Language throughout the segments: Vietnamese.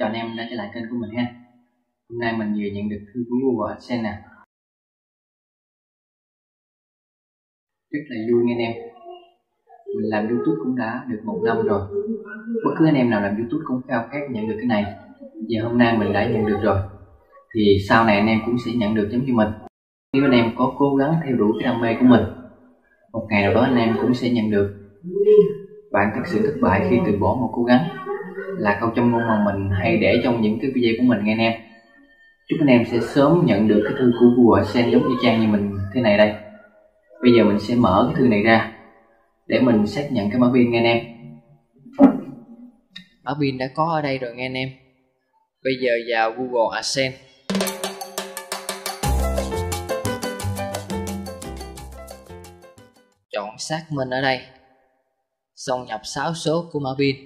Chào anh em đã trở lại kênh của mình ha. Hôm nay mình vừa nhận được thư của Google AdSense nè. Rất là vui nha anh em. Mình làm YouTube cũng đã được 1 năm rồi. Bất cứ anh em nào làm YouTube cũng khao khát nhận được cái này. Giờ hôm nay mình đã nhận được rồi, thì sau này anh em cũng sẽ nhận được giống như mình. Nếu anh em có cố gắng theo đuổi cái đam mê của mình, một ngày nào đó anh em cũng sẽ nhận được. Bạn thực sự thất bại khi từ bỏ một cố gắng là câu châm ngôn mà mình hay để trong những cái video của mình nghe anh em. Chúc anh em sẽ sớm nhận được cái thư của Google AdSense giống như trang như mình thế này đây. Bây giờ mình sẽ mở cái thư này ra để mình xác nhận cái mã pin nghe anh em. Mã pin đã có ở đây rồi nghe anh em. Bây giờ vào Google AdSense, chọn xác minh ở đây, xong nhập 6 số của mã pin.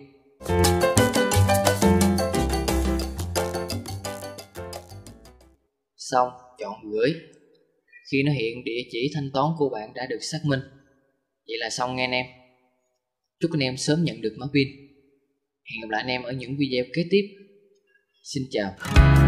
Xong chọn gửi. Khi nó hiện địa chỉ thanh toán của bạn đã được xác minh. Vậy là xong nghe anh em. Chúc anh em sớm nhận được mã pin. Hẹn gặp lại anh em ở những video kế tiếp. Xin chào.